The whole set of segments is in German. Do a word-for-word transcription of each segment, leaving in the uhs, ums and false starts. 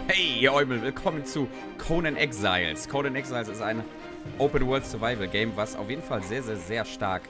Hey, ihr Eumel, willkommen zu Conan Exiles. Conan Exiles ist ein Open-World-Survival-Game, was auf jeden Fall sehr, sehr, sehr stark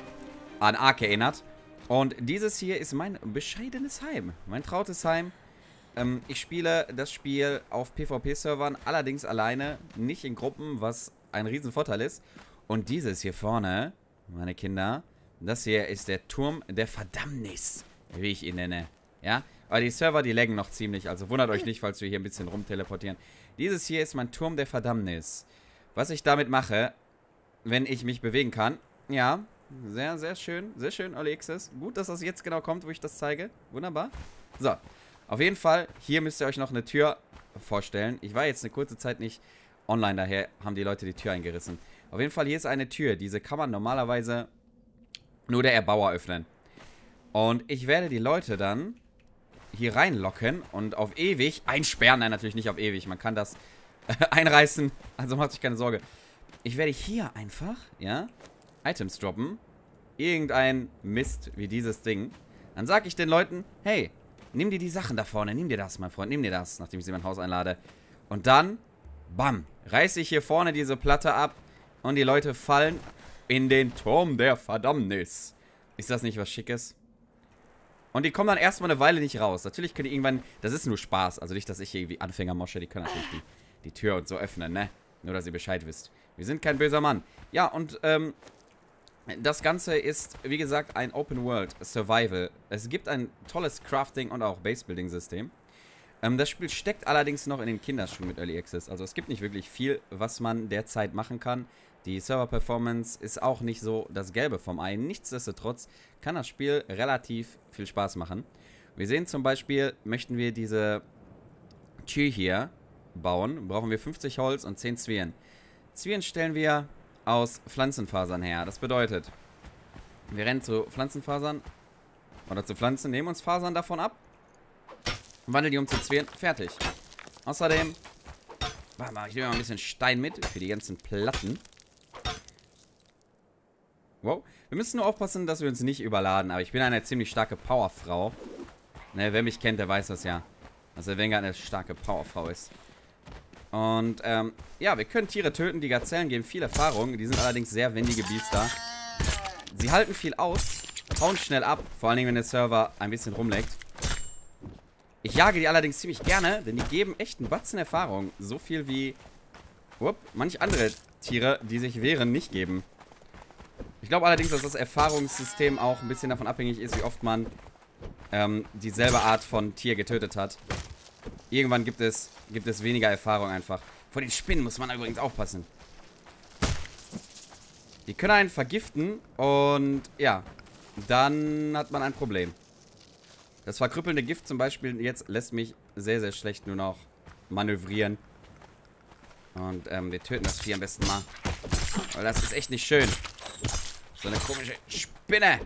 an Ark erinnert. Und dieses hier ist mein bescheidenes Heim, mein trautes Heim. Ähm, ich spiele das Spiel auf PvP-Servern, allerdings alleine, nicht in Gruppen, was ein Riesenvorteil ist. Und dieses hier vorne, meine Kinder, das hier ist der Turm der Verdammnis, wie ich ihn nenne. Ja, aber die Server, die laggen noch ziemlich, also wundert euch nicht, falls wir hier ein bisschen rumteleportieren. Dieses hier ist mein Turm der Verdammnis. Was ich damit mache, wenn ich mich bewegen kann, ja, sehr, sehr schön, sehr schön, Alexis. Gut, dass das jetzt genau kommt, wo ich das zeige. Wunderbar. So, auf jeden Fall, hier müsst ihr euch noch eine Tür vorstellen. Ich war jetzt eine kurze Zeit nicht online, daher haben die Leute die Tür eingerissen. Auf jeden Fall, hier ist eine Tür, diese kann man normalerweise nur der Erbauer öffnen. Und ich werde die Leute dann hier reinlocken und auf ewig einsperren. Nein, natürlich nicht auf ewig. Man kann das einreißen. Also macht euch keine Sorge. Ich werde hier einfach, ja, Items droppen. Irgendein Mist wie dieses Ding. Dann sage ich den Leuten, hey, nimm dir die Sachen da vorne. Nimm dir das, mein Freund. Nimm dir das, nachdem ich sie in mein Haus einlade. Und dann, bam, reiße ich hier vorne diese Platte ab und die Leute fallen in den Turm der Verdammnis. Ist das nicht was Schickes? Und die kommen dann erstmal eine Weile nicht raus. Natürlich können die irgendwann... Das ist nur Spaß. Also nicht, dass ich irgendwie Anfänger mosche. Die können natürlich die, die Tür und so öffnen, ne? Nur, dass ihr Bescheid wisst. Wir sind kein böser Mann. Ja, und ähm, das Ganze ist, wie gesagt, ein Open World Survival. Es gibt ein tolles Crafting und auch Base-Building-System. Ähm, das Spiel steckt allerdings noch in den Kinderschuhen mit Early Access. Also es gibt nicht wirklich viel, was man derzeit machen kann. Die Server-Performance ist auch nicht so das Gelbe vom Ei. Nichtsdestotrotz kann das Spiel relativ viel Spaß machen. Wir sehen zum Beispiel, möchten wir diese Tür hier bauen, brauchen wir fünfzig Holz und zehn Zwirn. Zwirn stellen wir aus Pflanzenfasern her. Das bedeutet, wir rennen zu Pflanzenfasern oder zu Pflanzen, nehmen uns Fasern davon ab, wandeln die um zu Zwirn, fertig. Außerdem, warte mal, ich nehme mal ein bisschen Stein mit für die ganzen Platten. Wow. Wir müssen nur aufpassen, dass wir uns nicht überladen. Aber ich bin eine ziemlich starke Powerfrau. Ne, wer mich kennt, der weiß das ja. Dass der Wenger eine starke Powerfrau ist. Und, ähm, ja, wir können Tiere töten. Die Gazellen geben viel Erfahrung. Die sind allerdings sehr wendige Biester. Sie halten viel aus, hauen schnell ab. Vor allen Dingen, wenn der Server ein bisschen rumleckt. Ich jage die allerdings ziemlich gerne, denn die geben echt einen Batzen Erfahrung. So viel wie, upp, manch andere Tiere, die sich wehren, nicht geben. Ich glaube allerdings, dass das Erfahrungssystem auch ein bisschen davon abhängig ist, wie oft man ähm, dieselbe Art von Tier getötet hat. Irgendwann gibt es, gibt es weniger Erfahrung einfach. Vor den Spinnen muss man übrigens aufpassen. Die können einen vergiften und ja, dann hat man ein Problem. Das verkrüppelnde Gift zum Beispiel jetzt lässt mich sehr, sehr schlecht nur noch manövrieren. Und ähm, wir töten das Vieh am besten mal. Weil das ist echt nicht schön. So eine komische Spinne.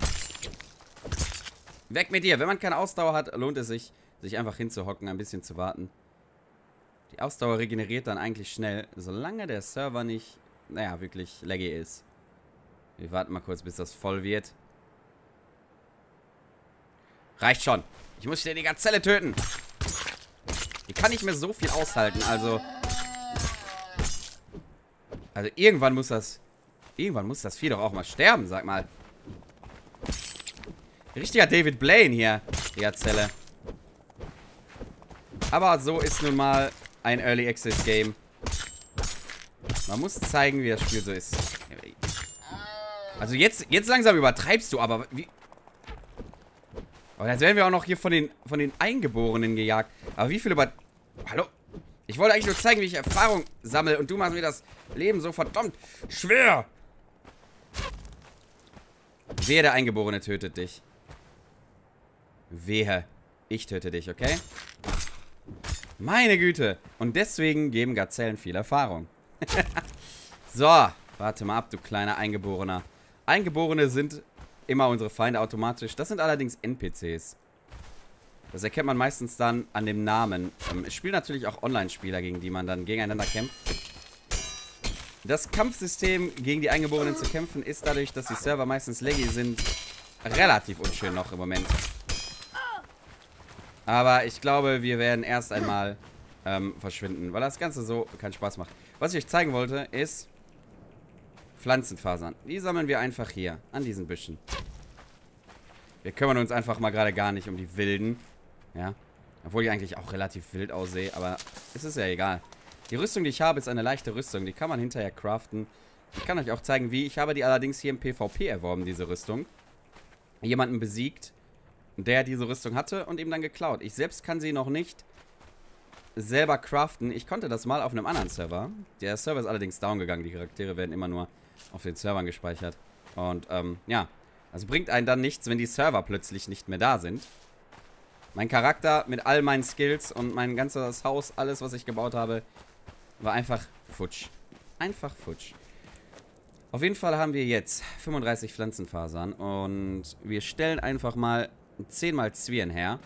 Weg mit dir. Wenn man keine Ausdauer hat, lohnt es sich, sich einfach hinzuhocken, ein bisschen zu warten. Die Ausdauer regeneriert dann eigentlich schnell, solange der Server nicht, naja, wirklich laggy ist. Wir warten mal kurz, bis das voll wird. Reicht schon. Ich muss dir die Gazelle töten. Die kann nicht mehr so viel aushalten, also... Also irgendwann muss das... Irgendwann muss das Vieh doch auch mal sterben, sag mal. Richtiger David Blaine hier, die Gazelle. Aber so ist nun mal ein Early Access Game. Man muss zeigen, wie das Spiel so ist. Also jetzt, jetzt langsam übertreibst du, aber wie... Aber jetzt werden wir auch noch hier von den, von den Eingeborenen gejagt. Aber wie viel über... Hallo? Ich wollte eigentlich nur zeigen, wie ich Erfahrung sammle. Und du machst mir das Leben so verdammt schwer. Wehe, der Eingeborene tötet dich. Wehe. Ich töte dich, okay? Meine Güte. Und deswegen geben Gazellen viel Erfahrung. So. Warte mal ab, du kleiner Eingeborener. Eingeborene sind immer unsere Feinde automatisch. Das sind allerdings N P Cs. Das erkennt man meistens dann an dem Namen. Es spielen natürlich auch Online-Spieler, gegen die man dann gegeneinander kämpft. Das Kampfsystem, gegen die Eingeborenen zu kämpfen, ist dadurch, dass die Server meistens laggy sind, relativ unschön noch im Moment. Aber ich glaube, wir werden erst einmal ähm, verschwinden, weil das Ganze so keinen Spaß macht. Was ich euch zeigen wollte, ist Pflanzenfasern. Die sammeln wir einfach hier, an diesen Büschen. Wir kümmern uns einfach mal gerade gar nicht um die Wilden. Ja. Obwohl ich eigentlich auch relativ wild aussehe, aber es ist ja egal. Die Rüstung, die ich habe, ist eine leichte Rüstung. Die kann man hinterher craften. Ich kann euch auch zeigen, wie. Ich habe die allerdings hier im PvP erworben, diese Rüstung. Jemanden besiegt, der diese Rüstung hatte und ihm dann geklaut. Ich selbst kann sie noch nicht selber craften. Ich konnte das mal auf einem anderen Server. Der Server ist allerdings down gegangen. Die Charaktere werden immer nur auf den Servern gespeichert. Und, ähm, ja. Also bringt einen dann nichts, wenn die Server plötzlich nicht mehr da sind. Mein Charakter mit all meinen Skills und mein ganzes Haus, alles, was ich gebaut habe, war einfach futsch. Einfach futsch. Auf jeden Fall haben wir jetzt fünfunddreißig Pflanzenfasern und wir stellen einfach mal zehn mal Zwirn her.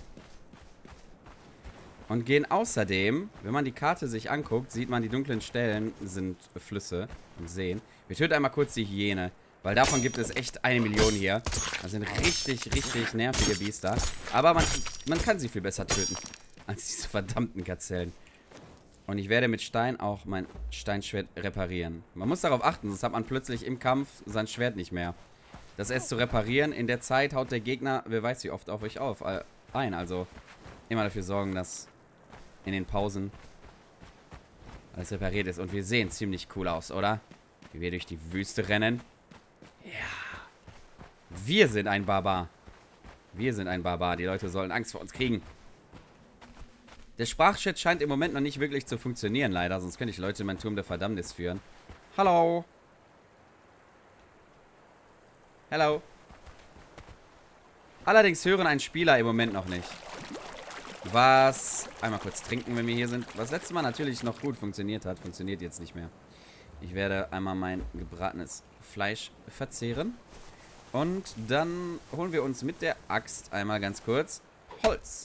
Und gehen außerdem, wenn man die Karte sich anguckt, sieht man, die dunklen Stellen sind Flüsse und Seen. Wir töten einmal kurz die Hyäne, weil davon gibt es echt eine Million hier. Das sind richtig, richtig nervige Biester. Aber man, man kann sie viel besser töten als diese verdammten Gazellen. Und ich werde mit Stein auch mein Steinschwert reparieren. Man muss darauf achten, sonst hat man plötzlich im Kampf sein Schwert nicht mehr. Das erst zu reparieren, in der Zeit haut der Gegner, wer weiß wie oft, auf euch auf, äh, ein. Also immer dafür sorgen, dass in den Pausen alles repariert ist. Und wir sehen ziemlich cool aus, oder? Wie wir durch die Wüste rennen. Ja. Wir sind ein Barbar. Wir sind ein Barbar. Die Leute sollen Angst vor uns kriegen. Der Sprachchat scheint im Moment noch nicht wirklich zu funktionieren, leider. Sonst könnte ich Leute in meinen Turm der Verdammnis führen. Hallo. Hallo. Allerdings hören ein Spieler im Moment noch nicht. Was... Einmal kurz trinken, wenn wir hier sind. Was letztes Mal natürlich noch gut funktioniert hat, funktioniert jetzt nicht mehr. Ich werde einmal mein gebratenes Fleisch verzehren. Und dann holen wir uns mit der Axt einmal ganz kurz Holz.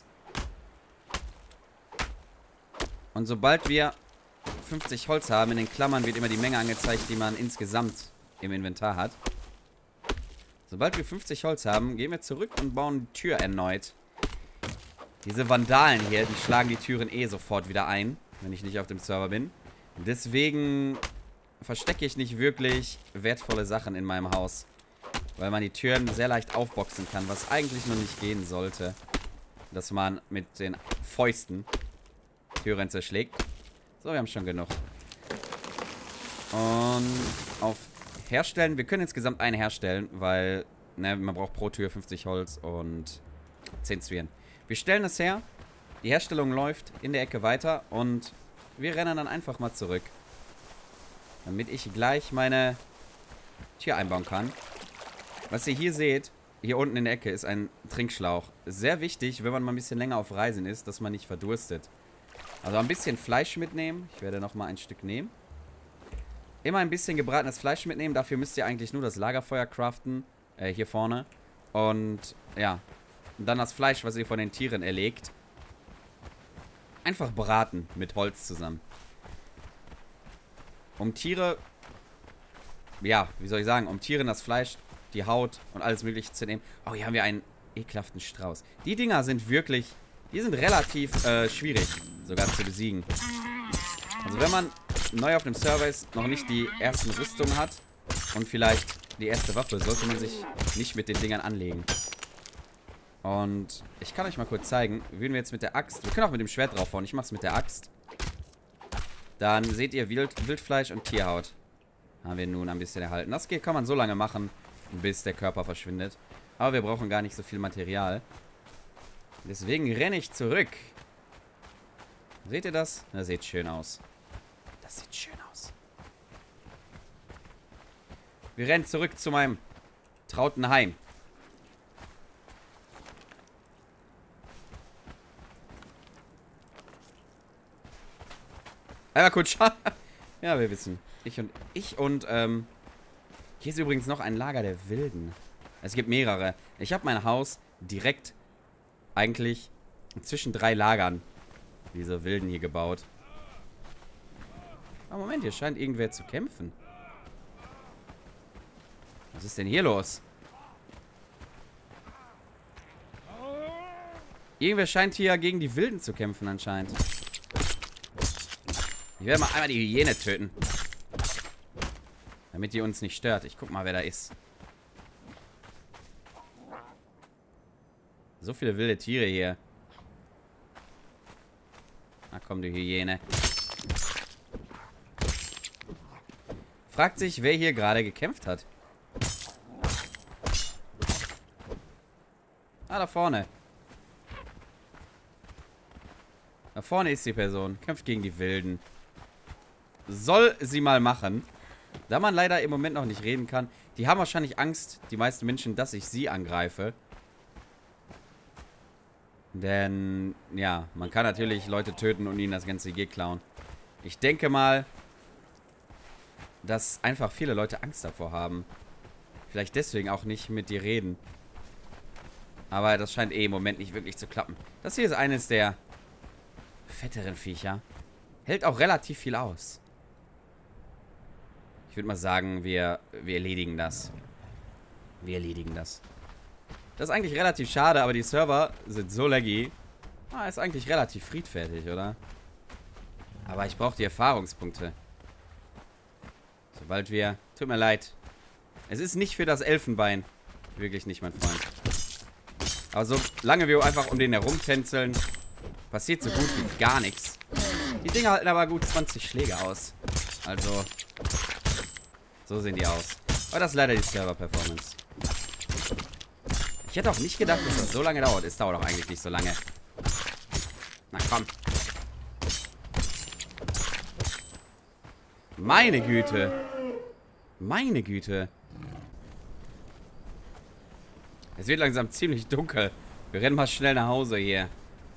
Und sobald wir fünfzig Holz haben, in den Klammern wird immer die Menge angezeigt, die man insgesamt im Inventar hat. Sobald wir fünfzig Holz haben, gehen wir zurück und bauen die Tür erneut. Diese Vandalen hier, die schlagen die Türen eh sofort wieder ein, wenn ich nicht auf dem Server bin. Deswegen verstecke ich nicht wirklich wertvolle Sachen in meinem Haus. Weil man die Türen sehr leicht aufboxen kann, was eigentlich noch nicht gehen sollte. Dass man mit den Fäusten Türen zerschlägt. So, wir haben schon genug. Und auf Herstellen. Wir können insgesamt eine herstellen, weil ne, man braucht pro Tür fünfzig Holz und zehn Zwirn. Wir stellen es her. Die Herstellung läuft in der Ecke weiter und wir rennen dann einfach mal zurück. Damit ich gleich meine Tür einbauen kann. Was ihr hier seht, hier unten in der Ecke ist ein Trinkschlauch. Sehr wichtig, wenn man mal ein bisschen länger auf Reisen ist, dass man nicht verdurstet. Also ein bisschen Fleisch mitnehmen. Ich werde nochmal ein Stück nehmen. Immer ein bisschen gebratenes Fleisch mitnehmen. Dafür müsst ihr eigentlich nur das Lagerfeuer craften. Äh, hier vorne. Und ja. Und dann das Fleisch, was ihr von den Tieren erlegt. Einfach braten mit Holz zusammen. Um Tiere... Ja, wie soll ich sagen? Um Tieren das Fleisch, die Haut und alles mögliche zu nehmen. Oh, hier haben wir einen ekelhaften Strauß. Die Dinger sind wirklich... Die sind relativ äh, schwierig sogar zu besiegen. Also wenn man neu auf dem Server ist, noch nicht die ersten Rüstungen hat und vielleicht die erste Waffe, sollte man sich nicht mit den Dingern anlegen. Und ich kann euch mal kurz zeigen, würden wir jetzt mit der Axt, wir können auch mit dem Schwert draufhauen, ich mach's mit der Axt. Dann seht ihr Wild, Wildfleisch und Tierhaut. Haben wir nun ein bisschen erhalten. Das geht, kann man so lange machen, bis der Körper verschwindet. Aber wir brauchen gar nicht so viel Material. Deswegen renne ich zurück. Seht ihr das? Das sieht schön aus. Das sieht schön aus. Wir rennen zurück zu meinem trauten Heim. Einmal kurz schauen. Ja, wir wissen. Ich und ich und, ähm... hier ist übrigens noch ein Lager der Wilden. Es gibt mehrere. Ich habe mein Haus direkt eigentlich zwischen drei Lagern diese Wilden hier gebaut. Aber Moment, hier scheint irgendwer zu kämpfen. Was ist denn hier los? Irgendwer scheint hier gegen die Wilden zu kämpfen anscheinend. Ich werde mal einmal die Hyäne töten. Damit die uns nicht stört. Ich guck mal, wer da ist. So viele wilde Tiere hier. Na komm, die Hyäne. Fragt sich, wer hier gerade gekämpft hat. Ah, da vorne. Da vorne ist die Person. Kämpft gegen die Wilden. Soll sie mal machen. Da man leider im Moment noch nicht reden kann. Die haben wahrscheinlich Angst, die meisten Menschen, dass ich sie angreife. Denn, ja, man kann natürlich Leute töten und ihnen das ganze G klauen. Ich denke mal, dass einfach viele Leute Angst davor haben. Vielleicht deswegen auch nicht mit dir reden. Aber das scheint eh im Moment nicht wirklich zu klappen. Das hier ist eines der fetteren Viecher. Hält auch relativ viel aus. Ich würde mal sagen, wir, wir erledigen das. Wir erledigen das. Das ist eigentlich relativ schade, aber die Server sind so laggy. Ah, ist eigentlich relativ friedfertig, oder? Aber ich brauche die Erfahrungspunkte. Sobald wir... Tut mir leid. Es ist nicht für das Elfenbein. Wirklich nicht, mein Freund. Aber solange wir einfach um den herumtänzeln, passiert so gut wie gar nichts. Die Dinger halten aber gut zwanzig Schläge aus. Also... So sehen die aus. Aber das ist leider die Server-Performance. Ich hätte auch nicht gedacht, dass das so lange dauert. Es dauert auch eigentlich nicht so lange. Na komm. Meine Güte. Meine Güte. Es wird langsam ziemlich dunkel. Wir rennen mal schnell nach Hause hier.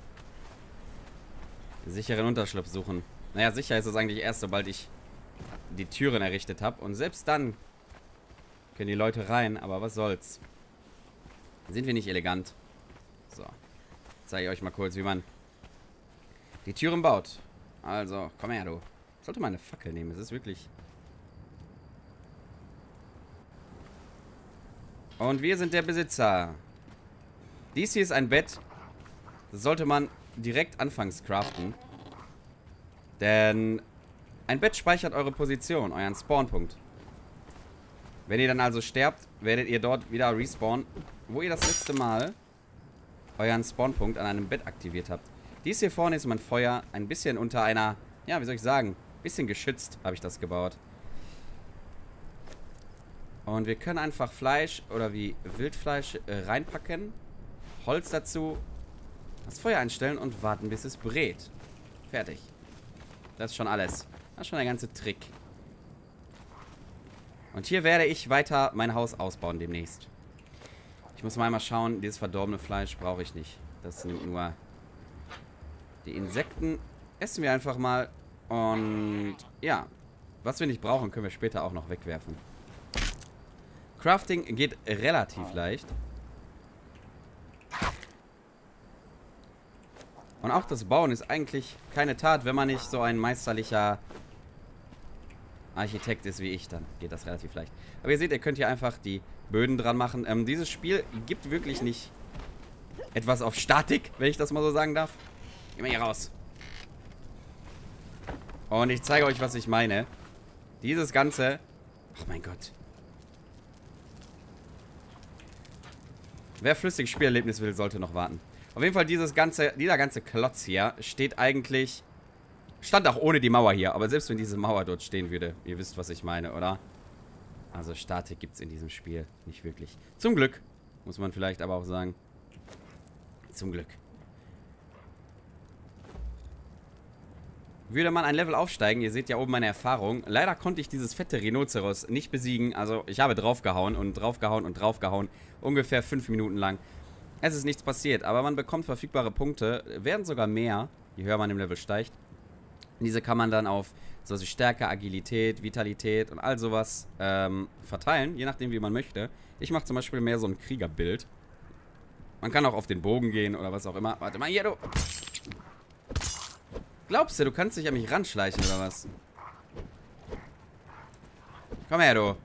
Sicheren Unterschlupf suchen. Naja, sicher ist es eigentlich erst, sobald ich die Türen errichtet habe. Und selbst dann können die Leute rein. Aber was soll's. Sind wir nicht elegant? So. Zeige ich euch mal kurz, wie man die Türen baut. Also, komm her, du. Ich sollte mal eine Fackel nehmen. Es ist wirklich... Und wir sind der Besitzer. Dies hier ist ein Bett. Das sollte man direkt anfangs craften. Denn ein Bett speichert eure Position, euren Spawnpunkt. Wenn ihr dann also sterbt, werdet ihr dort wieder respawnen, wo ihr das letzte Mal euren Spawnpunkt an einem Bett aktiviert habt. Dies hier vorne ist mein Feuer. Ein bisschen unter einer, ja, wie soll ich sagen, bisschen geschützt habe ich das gebaut. Und wir können einfach Fleisch oder wie Wildfleisch äh, reinpacken. Holz dazu. Das Feuer einstellen und warten, bis es brät. Fertig. Das ist schon alles. Das ist schon der ganze Trick. Und hier werde ich weiter mein Haus ausbauen demnächst. Ich muss mal einmal schauen, dieses verdorbene Fleisch brauche ich nicht. Das sind nur die Insekten. Essen wir einfach mal. Und ja, was wir nicht brauchen, können wir später auch noch wegwerfen. Crafting geht relativ leicht. Und auch das Bauen ist eigentlich keine Tat, wenn man nicht so ein meisterlicher Architekt ist wie ich, dann geht das relativ leicht. Aber ihr seht, ihr könnt hier einfach die Böden dran machen. Ähm, dieses Spiel gibt wirklich nicht etwas auf Statik, wenn ich das mal so sagen darf. Geh mal hier raus. Und ich zeige euch, was ich meine. Dieses Ganze... Ach mein Gott. Wer flüssiges Spielerlebnis will, sollte noch warten. Auf jeden Fall, dieses ganze, dieser ganze Klotz hier steht eigentlich... Stand auch ohne die Mauer hier. Aber selbst wenn diese Mauer dort stehen würde, ihr wisst, was ich meine, oder? Also Statik gibt es in diesem Spiel nicht wirklich. Zum Glück, muss man vielleicht aber auch sagen. Zum Glück. Würde man ein Level aufsteigen, ihr seht ja oben meine Erfahrung. Leider konnte ich dieses fette Rhinoceros nicht besiegen. Also ich habe draufgehauen und draufgehauen und draufgehauen. Ungefähr fünf Minuten lang. Es ist nichts passiert, aber man bekommt verfügbare Punkte. Werden sogar mehr, je höher man im Level steigt. Diese kann man dann auf so Stärke, Agilität, Vitalität und all sowas ähm, verteilen, je nachdem wie man möchte. Ich mache zum Beispiel mehr so ein Kriegerbild. Man kann auch auf den Bogen gehen oder was auch immer. Warte mal, hier du. Glaubst du, du kannst dich an mich ranschleichen oder was? Komm her, du.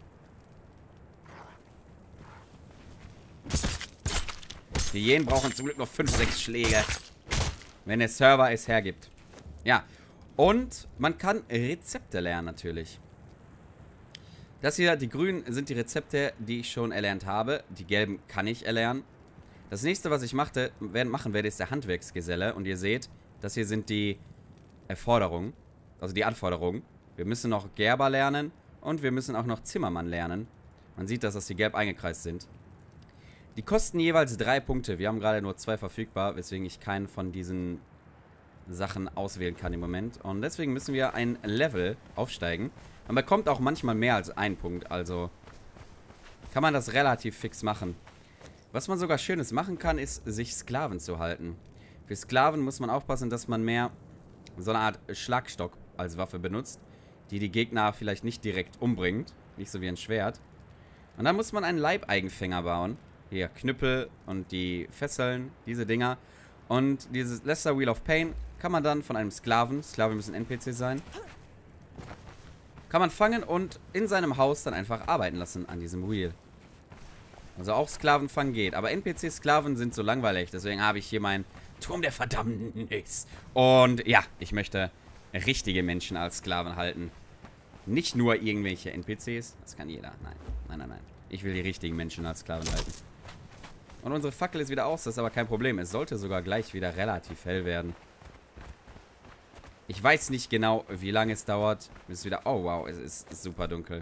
Die Hyänen brauchen zum Glück noch fünf, sechs Schläge. Wenn der Server es hergibt. Ja. Und man kann Rezepte lernen natürlich. Das hier, die grünen, sind die Rezepte, die ich schon erlernt habe. Die gelben kann ich erlernen. Das nächste, was ich machte, machen werde, ist der Handwerksgeselle. Und ihr seht, das hier sind die Erforderungen, also die Anforderungen. Wir müssen noch Gerber lernen und wir müssen auch noch Zimmermann lernen. Man sieht, dass das hier gelb eingekreist sind. Die kosten jeweils drei Punkte. Wir haben gerade nur zwei verfügbar, weswegen ich keinen von diesen Sachen auswählen kann im Moment. Und deswegen müssen wir ein Level aufsteigen. Man bekommt auch manchmal mehr als einen Punkt, also kann man das relativ fix machen. Was man sogar Schönes machen kann, ist, sich Sklaven zu halten. Für Sklaven muss man aufpassen, dass man mehr so eine Art Schlagstock als Waffe benutzt, die die Gegner vielleicht nicht direkt umbringt, nicht so wie ein Schwert. Und dann muss man einen Leibeigenfänger bauen. Hier, Knüppel und die Fesseln, diese Dinger. Und dieses Lesser Wheel of Pain kann man dann von einem Sklaven, Sklaven müssen N P C sein, kann man fangen und in seinem Haus dann einfach arbeiten lassen an diesem Wheel. Also auch Sklavenfang geht. Aber N P C-Sklaven sind so langweilig. Deswegen habe ich hier meinen Turm der Verdammnis. Und ja, ich möchte richtige Menschen als Sklaven halten. Nicht nur irgendwelche N P Cs. Das kann jeder. Nein, nein, nein, nein. Ich will die richtigen Menschen als Sklaven halten. Und unsere Fackel ist wieder aus. Das ist aber kein Problem. Es sollte sogar gleich wieder relativ hell werden. Ich weiß nicht genau, wie lange es dauert, bis es wieder... Oh, wow, es ist super dunkel.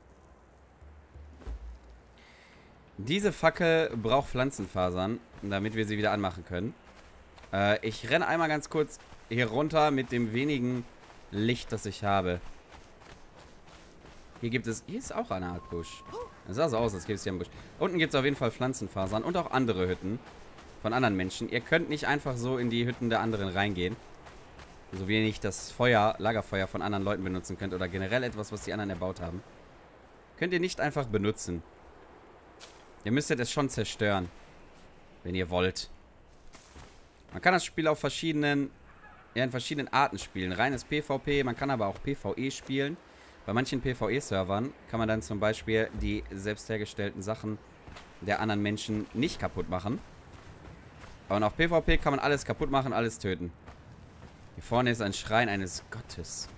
Diese Fackel braucht Pflanzenfasern, damit wir sie wieder anmachen können. Äh, ich renne einmal ganz kurz hier runter mit dem wenigen Licht, das ich habe. Hier gibt es... Hier ist auch eine Art Busch. Es sah so aus, als gäbe es hier einen Busch. Unten gibt es auf jeden Fall Pflanzenfasern und auch andere Hütten von anderen Menschen. Ihr könnt nicht einfach so in die Hütten der anderen reingehen. So wie ihr nicht das Feuer, Lagerfeuer von anderen Leuten benutzen könnt oder generell etwas, was die anderen erbaut haben. Könnt ihr nicht einfach benutzen. Ihr müsstet es schon zerstören, wenn ihr wollt. Man kann das Spiel auf verschiedenen, ja, in verschiedenen Arten spielen. Reines PvP, man kann aber auch PvE spielen. Bei manchen PvE-Servern kann man dann zum Beispiel die selbst hergestellten Sachen der anderen Menschen nicht kaputt machen. Und auf PvP kann man alles kaputt machen, alles töten. Hier vorne ist ein Schrein eines Gottes.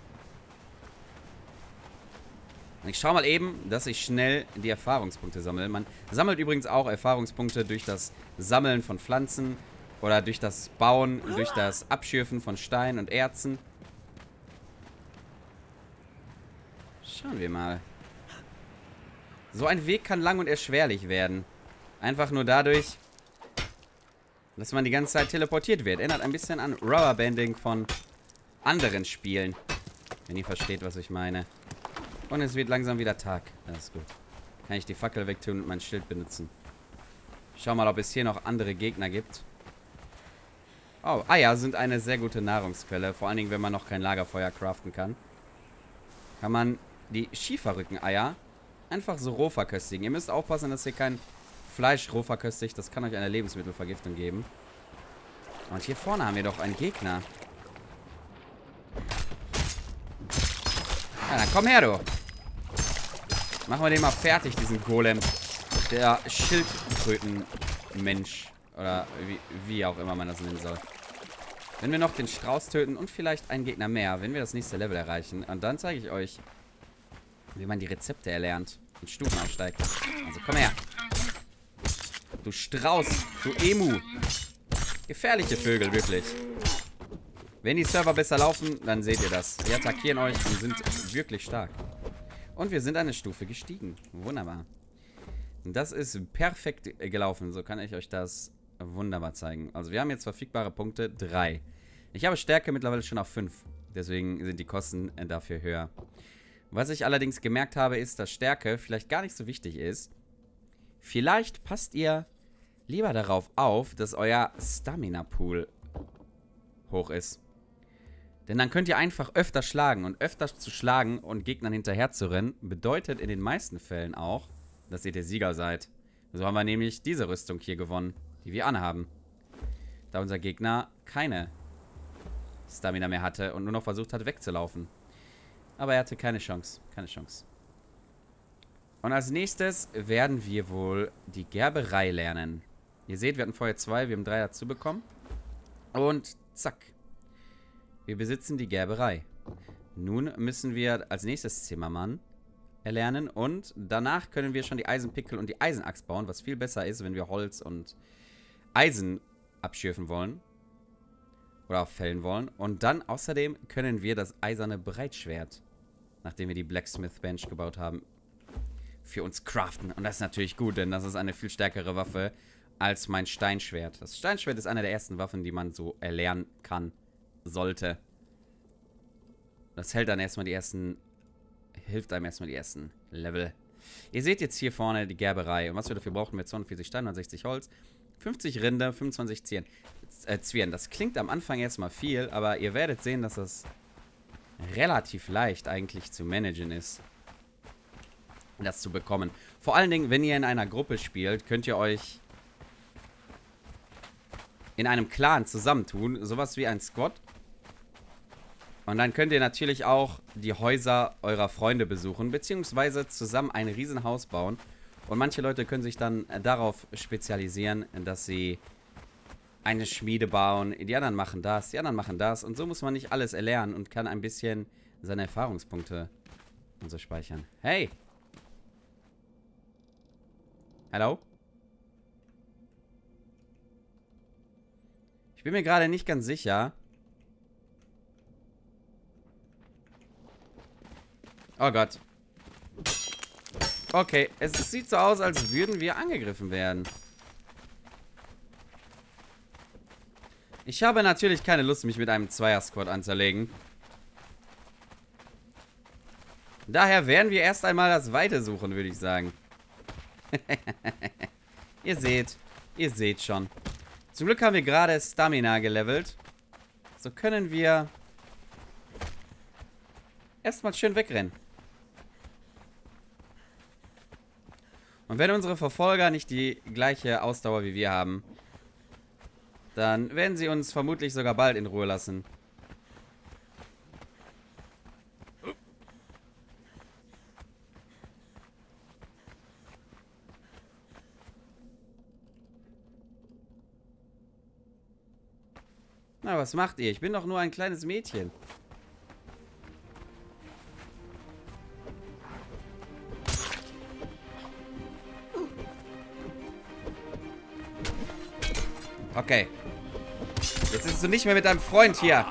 Und ich schaue mal eben, dass ich schnell die Erfahrungspunkte sammle. Man sammelt übrigens auch Erfahrungspunkte durch das Sammeln von Pflanzen oder durch das Bauen, durch das Abschürfen von Stein und Erzen. Schauen wir mal. So ein Weg kann lang und erschwerlich werden. Einfach nur dadurch, dass man die ganze Zeit teleportiert wird. Erinnert ein bisschen an Rubberbanding von anderen Spielen. Wenn ihr versteht, was ich meine. Und es wird langsam wieder Tag. Das ist gut. Kann ich die Fackel wegtun und mein Schild benutzen. Schau mal, ob es hier noch andere Gegner gibt. Oh, Eier sind eine sehr gute Nahrungsquelle. Vor allen Dingen, wenn man noch kein Lagerfeuer craften kann. Kann man die Schieferrücken-Eier einfach so roh verköstigen. Ihr müsst aufpassen, dass ihr kein Fleisch roh verköstigt. Das kann euch eine Lebensmittelvergiftung geben. Und hier vorne haben wir doch einen Gegner. Ja, dann komm her, du. Machen wir den mal fertig, diesen Golem. Der Schildkrötenmensch. Oder wie, wie auch immer man das nennen soll. Wenn wir noch den Strauß töten und vielleicht einen Gegner mehr, wenn wir das nächste Level erreichen. Und dann zeige ich euch, wie man die Rezepte erlernt und Stufen aufsteigt. Also komm her. Du Strauß, du Emu. Gefährliche Vögel, wirklich. Wenn die Server besser laufen, dann seht ihr das. Die attackieren euch und sind wirklich stark. Und wir sind eine Stufe gestiegen. Wunderbar. Das ist perfekt gelaufen. So kann ich euch das wunderbar zeigen. Also wir haben jetzt verfügbare Punkte drei. Ich habe Stärke mittlerweile schon auf fünf. Deswegen sind die Kosten dafür höher. Was ich allerdings gemerkt habe, ist, dass Stärke vielleicht gar nicht so wichtig ist. Vielleicht passt ihr lieber darauf auf, dass euer Stamina-Pool hoch ist. Denn dann könnt ihr einfach öfter schlagen. Und öfter zu schlagen und Gegnern hinterher zu rennen, bedeutet in den meisten Fällen auch, dass ihr der Sieger seid. So haben wir nämlich diese Rüstung hier gewonnen, die wir anhaben. Da unser Gegner keine Stamina mehr hatte und nur noch versucht hat wegzulaufen. Aber er hatte keine Chance. Keine Chance. Und als nächstes werden wir wohl die Gerberei lernen. Ihr seht, wir hatten vorher zwei, wir haben drei dazu bekommen. Und zack. Wir besitzen die Gerberei. Nun müssen wir als nächstes Zimmermann erlernen. Und danach können wir schon die Eisenpickel und die Eisenaxt bauen. Was viel besser ist, wenn wir Holz und Eisen abschürfen wollen. Oder auch fällen wollen. Und dann außerdem können wir das eiserne Breitschwert, nachdem wir die Blacksmith Bench gebaut haben, für uns craften. Und das ist natürlich gut, denn das ist eine viel stärkere Waffe als mein Steinschwert. Das Steinschwert ist eine der ersten Waffen, die man so erlernen kann, sollte. Das hält dann erstmal die ersten, hilft einem erstmal die ersten Level. Ihr seht jetzt hier vorne die Gerberei. Und was wir dafür brauchen, wir zweiundvierzig Stein, neunundsechzig Holz, fünfzig Rinde, fünfundzwanzig Zwirn. Äh, Zwirn. Das klingt am Anfang erstmal viel, aber ihr werdet sehen, dass das relativ leicht eigentlich zu managen ist, das zu bekommen. Vor allen Dingen, wenn ihr in einer Gruppe spielt, könnt ihr euch in einem Clan zusammentun, sowas wie ein Squad. Und dann könnt ihr natürlich auch die Häuser eurer Freunde besuchen, beziehungsweise zusammen ein Riesenhaus bauen. Und manche Leute können sich dann darauf spezialisieren, dass sie eine Schmiede bauen. Die anderen machen das, die anderen machen das. Und so muss man nicht alles erlernen und kann ein bisschen seine Erfahrungspunkte und so speichern. Hey! Hallo? Ich bin mir gerade nicht ganz sicher. Oh Gott. Okay, es sieht so aus, als würden wir angegriffen werden. Ich habe natürlich keine Lust, mich mit einem Zweier-Squad anzulegen. Daher werden wir erst einmal das Weite suchen, würde ich sagen. Ihr seht, ihr seht schon. Zum Glück haben wir gerade Stamina gelevelt. So können wir erstmal schön wegrennen. Und wenn unsere Verfolger nicht die gleiche Ausdauer wie wir haben, dann werden sie uns vermutlich sogar bald in Ruhe lassen. Na, was macht ihr? Ich bin doch nur ein kleines Mädchen. Okay. Jetzt bist du nicht mehr mit deinem Freund hier.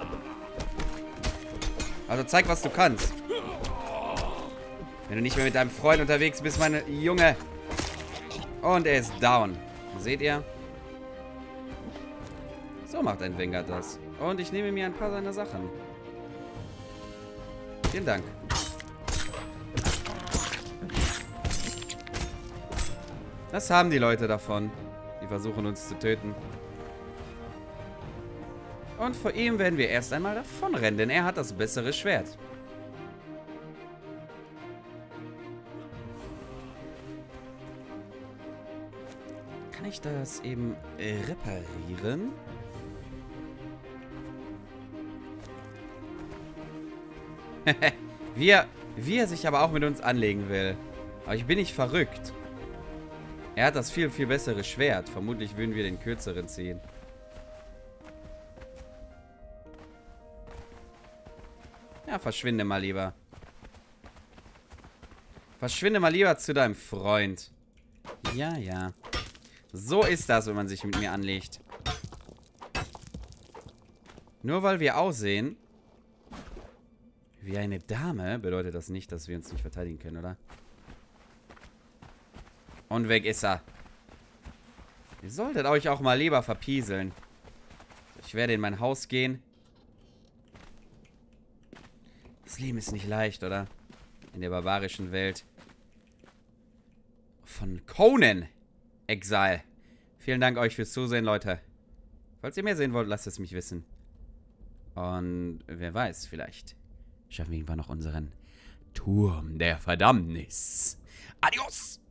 Also zeig, was du kannst. Wenn du nicht mehr mit deinem Freund unterwegs bist, meine Junge. Und er ist down. Seht ihr? So macht ein Vanguard das. Und ich nehme mir ein paar seiner Sachen. Vielen Dank. Das haben die Leute davon. Die versuchen uns zu töten. Und vor ihm werden wir erst einmal davonrennen, denn er hat das bessere Schwert. Kann ich das eben reparieren? wie, er, wie er sich aber auch mit uns anlegen will. Aber ich bin nicht verrückt. Er hat das viel, viel bessere Schwert. Vermutlich würden wir den kürzeren ziehen. Ja, verschwinde mal lieber. Verschwinde mal lieber zu deinem Freund. Ja, ja. So ist das, wenn man sich mit mir anlegt. Nur weil wir aussehen wie eine Dame, bedeutet das nicht, dass wir uns nicht verteidigen können, oder? Und weg ist er. Ihr solltet euch auch mal lieber verpieseln. Ich werde in mein Haus gehen. Das Leben ist nicht leicht, oder? In der barbarischen Welt. Von Conan Exile. Vielen Dank euch fürs Zusehen, Leute. Falls ihr mehr sehen wollt, lasst es mich wissen. Und wer weiß, vielleicht schaffen wir irgendwann noch unseren Turm der Verdammnis. Adios!